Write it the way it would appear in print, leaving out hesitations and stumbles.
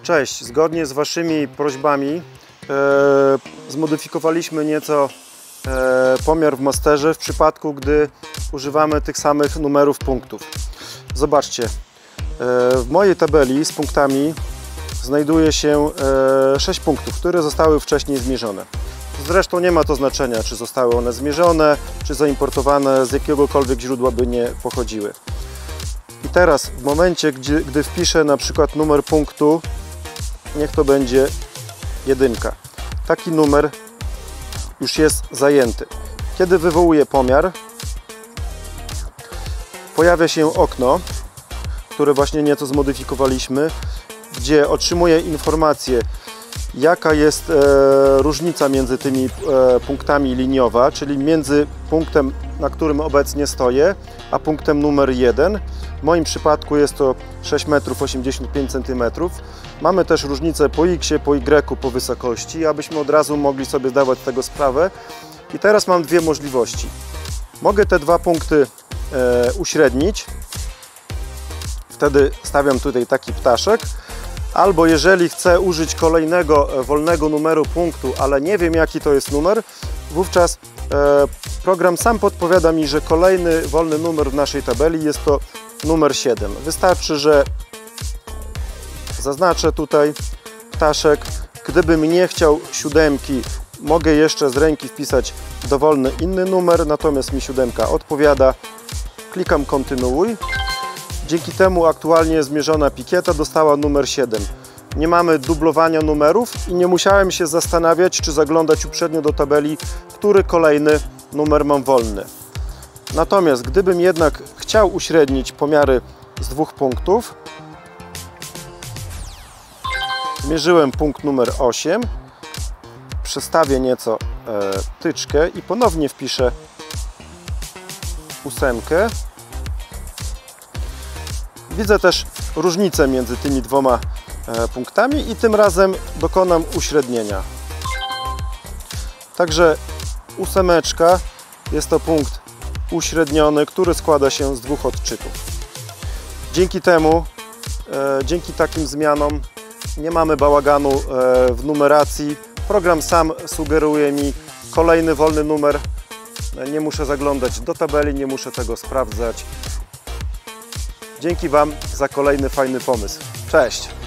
Cześć, zgodnie z Waszymi prośbami zmodyfikowaliśmy nieco pomiar w Masterze w przypadku, gdy używamy tych samych numerów punktów. Zobaczcie, w mojej tabeli z punktami znajduje się 6 punktów, które zostały wcześniej zmierzone. Zresztą nie ma to znaczenia, czy zostały one zmierzone, czy zaimportowane z jakiegokolwiek źródła by nie pochodziły. I teraz w momencie, gdy wpiszę na przykład numer punktu, niech to będzie 1. Taki numer już jest zajęty. Kiedy wywołuję pomiar, pojawia się okno, które właśnie nieco zmodyfikowaliśmy, gdzie otrzymuję informację, jaka jest różnica między tymi punktami liniowa, czyli między punktem, na którym obecnie stoję, a punktem numer 1. W moim przypadku jest to 6,85 m. Mamy też różnicę po x, po y, po wysokości, abyśmy od razu mogli sobie zdawać z tego sprawę. I teraz mam dwie możliwości. Mogę te dwa punkty uśrednić. Wtedy stawiam tutaj taki ptaszek. Albo jeżeli chcę użyć kolejnego wolnego numeru punktu, ale nie wiem, jaki to jest numer, wówczas program sam podpowiada mi, że kolejny wolny numer w naszej tabeli jest to numer 7. Wystarczy, że zaznaczę tutaj ptaszek. Gdybym nie chciał 7, mogę jeszcze z ręki wpisać dowolny inny numer, natomiast mi 7 odpowiada. Klikam kontynuuj. Dzięki temu aktualnie zmierzona pikieta dostała numer 7. Nie mamy dublowania numerów i nie musiałem się zastanawiać, czy zaglądać uprzednio do tabeli, który kolejny numer mam wolny. Natomiast gdybym jednak chciał uśrednić pomiary z dwóch punktów, zmierzyłem punkt numer 8, przestawię nieco tyczkę i ponownie wpiszę 8. Widzę też różnicę między tymi dwoma punktami i tym razem dokonam uśrednienia. Także 8 jest to punkt uśredniony, który składa się z dwóch odczytów. Dzięki temu, dzięki takim zmianom nie mamy bałaganu w numeracji. Program sam sugeruje mi kolejny wolny numer. Nie muszę zaglądać do tabeli, nie muszę tego sprawdzać. Dzięki Wam za kolejny fajny pomysł. Cześć!